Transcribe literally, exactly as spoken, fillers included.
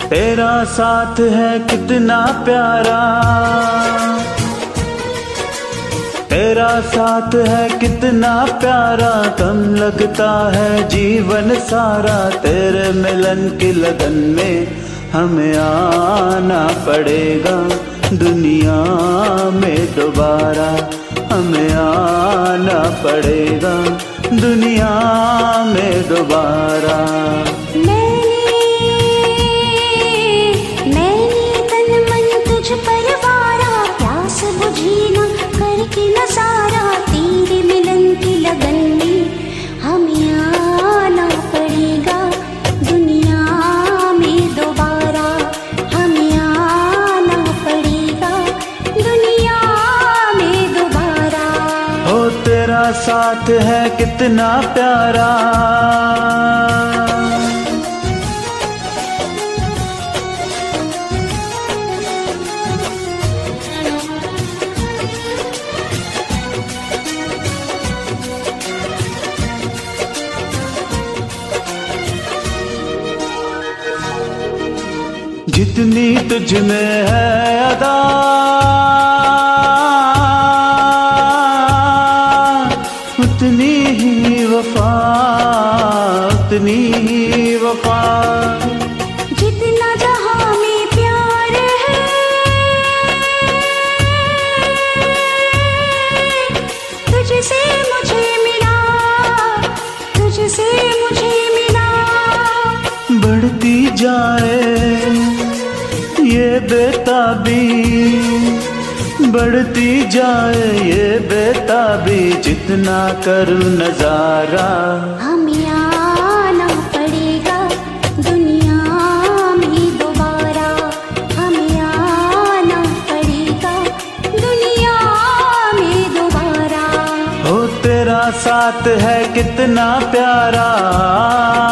तेरा साथ है कितना प्यारा, तेरा साथ है कितना प्यारा, कम लगता है जीवन सारा। तेरे मिलन की लगन में हमें आना पड़ेगा दुनिया में दोबारा, हमें आना पड़ेगा दुनिया में दोबारा। सारा तेरे मिलन की लगन में हमें आना पड़ेगा दुनिया में दोबारा, हमें आना पड़ेगा दुनिया में दोबारा। हो तेरा साथ है कितना प्यारा, जितनी तुझ में है अदा उतनी ही वफा, उतनी ही वफा। जितना जहां में प्यार है तुझसे मुझे मिला, तुझसे मुझे मिला। बढ़ती जाए ये बेताबी, बढ़ती जाए ये बेताबी, जितना करूं नजारा। हमें आना पड़ेगा दुनिया में दोबारा, हमें आना पड़ेगा दुनिया में दोबारा। हो तेरा साथ है कितना प्यारा।